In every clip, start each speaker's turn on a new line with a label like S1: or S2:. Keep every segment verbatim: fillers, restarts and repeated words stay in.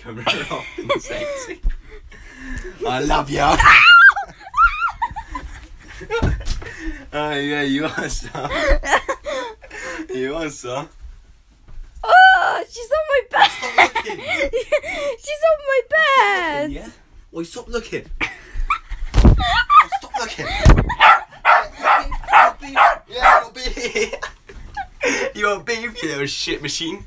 S1: coming off and sexy. I love you. Oh yeah, you want some? You want some?
S2: Oh, she's on my bed.
S1: Stop looking.
S2: She's on my bed.
S1: Yeah. Well, stop looking. Oh, stop looking. Yeah, you'll be here. You want beef, you little shit machine?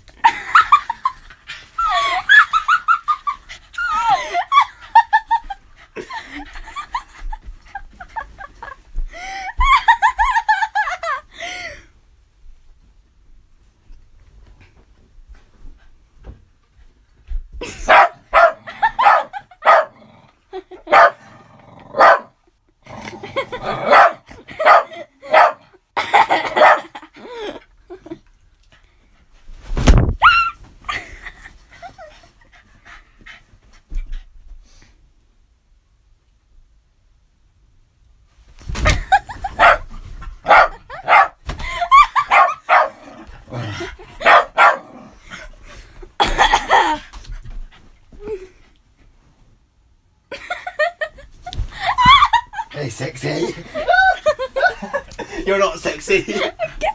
S1: Hey, sexy. You're not sexy.